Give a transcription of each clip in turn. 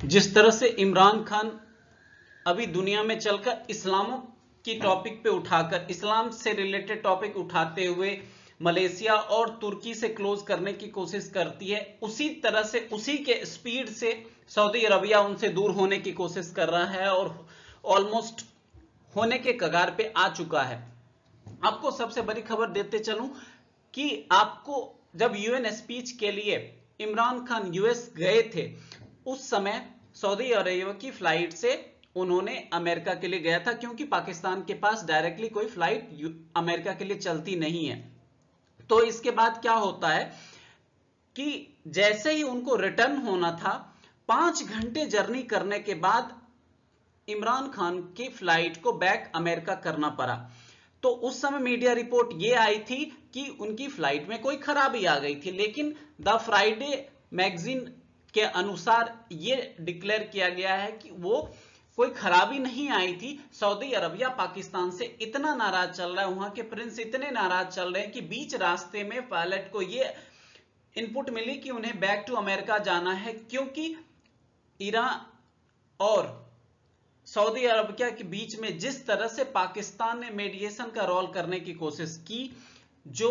जिस तरह से इमरान खान अभी दुनिया में चलकर इस्लामों की टॉपिक पे उठाकर इस्लाम से रिलेटेड टॉपिक उठाते हुए मलेशिया और तुर्की से क्लोज करने की कोशिश करती है, उसी तरह से उसी के स्पीड से सऊदी अरबिया उनसे दूर होने की कोशिश कर रहा है और ऑलमोस्ट होने के कगार पे आ चुका है। आपको सबसे बड़ी खबर देते चलूं कि आपको जब यूएन स्पीच के लिए इमरान खान यूएस गए थे, उस समय सऊदी अरेबिया की फ्लाइट से उन्होंने अमेरिका के लिए गया था, क्योंकि पाकिस्तान के पास डायरेक्टली कोई फ्लाइट अमेरिका के लिए चलती नहीं है। तो इसके बाद क्या होता है कि जैसे ही उनको रिटर्न होना था, 5 घंटे जर्नी करने के बाद इमरान खान की फ्लाइट को बैक अमेरिका करना पड़ा। तो उस समय मीडिया रिपोर्ट यह आई थी कि उनकी फ्लाइट में कोई खराबी आ गई थी, लेकिन द फ्राइडे मैगजीन के अनुसार यह डिक्लेयर किया गया है कि वो कोई खराबी नहीं आई थी। सऊदी अरबिया पाकिस्तान से इतना नाराज चल रहा है, वहां के प्रिंस इतने नाराज चल रहे हैं कि बीच रास्ते में पायलट को यह इनपुट मिली कि उन्हें बैक टू अमेरिका जाना है, क्योंकि ईरान और सऊदी अरबिया के बीच में जिस तरह से पाकिस्तान ने मीडिएशन का रोल करने की कोशिश की, जो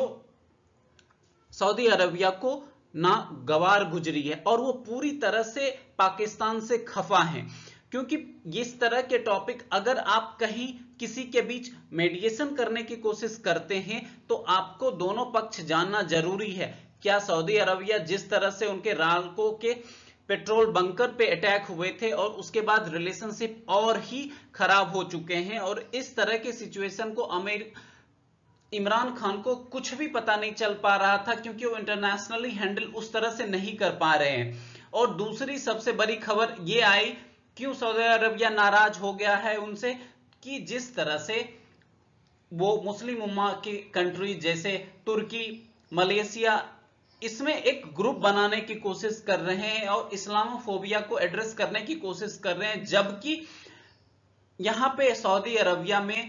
सऊदी अरबिया को नागवार गुजरी है और वो पूरी तरह से पाकिस्तान से खफा हैं, क्योंकि इस तरह के टॉपिक अगर आप कहीं किसी के बीच मेडिएशन करने की कोशिश करते हैं तो आपको दोनों पक्ष जानना जरूरी है। क्या सऊदी अरबिया जिस तरह से उनके रालको के पेट्रोल बंकर पे अटैक हुए थे और उसके बाद रिलेशनशिप और ही खराब हो चुके हैं, और इस तरह के सिचुएशन को इमरान खान को कुछ भी पता नहीं चल पा रहा था, क्योंकि वो इंटरनेशनली हैंडल उस तरह से नहीं कर पा रहे हैं। और दूसरी सबसे बड़ी खबर ये आई, क्यों सऊदी अरबिया नाराज हो गया है उनसे, कि जिस तरह से वो मुस्लिम उम्मा की कंट्री जैसे तुर्की, मलेशिया, इसमें एक ग्रुप बनाने की कोशिश कर रहे हैं और इस्लामोफोबिया को एड्रेस करने की कोशिश कर रहे हैं, जबकि यहां पे सऊदी अरबिया में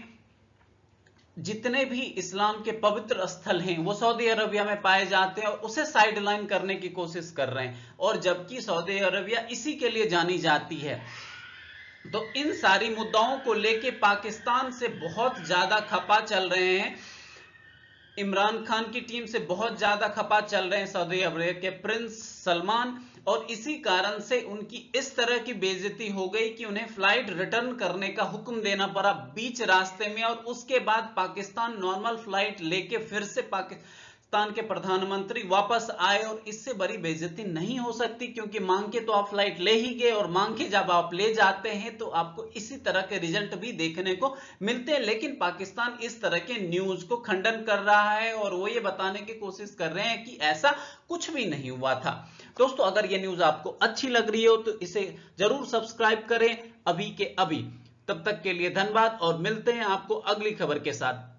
जितने भी इस्लाम के पवित्र स्थल हैं वो सऊदी अरबिया में पाए जाते हैं और उसे साइडलाइन करने की कोशिश कर रहे हैं, और जबकि सऊदी अरबिया इसी के लिए जानी जाती है। तो इन सारी मुद्दाओं को लेके पाकिस्तान से बहुत ज्यादा खपा चल रहे हैं, इमरान खान की टीम से बहुत ज्यादा खपा चल रहे हैं सऊदी अरबिया के प्रिंस सलमान, और इसी कारण से उनकी इस तरह की बेइज्जती हो गई कि उन्हें फ्लाइट रिटर्न करने का हुक्म देना पड़ा बीच रास्ते में, और उसके बाद पाकिस्तान नॉर्मल फ्लाइट लेके फिर से पाकिस्तान के प्रधानमंत्री वापस आए। और इससे बड़ी बेइज्जती नहीं हो सकती, क्योंकि मांग के तो आप फ्लाइट ले ही गए, और मांग के जब आप ले जाते हैं तो आपको इसी तरह के रिजल्ट भी देखने को मिलते हैं। लेकिन पाकिस्तान इस तरह के न्यूज को खंडन कर रहा है और वो ये बताने की कोशिश कर रहे हैं कि ऐसा कुछ भी नहीं हुआ था। दोस्तों, अगर ये न्यूज आपको अच्छी लग रही हो तो इसे जरूर सब्सक्राइब करें अभी के अभी। तब तक के लिए धन्यवाद और मिलते हैं आपको अगली खबर के साथ।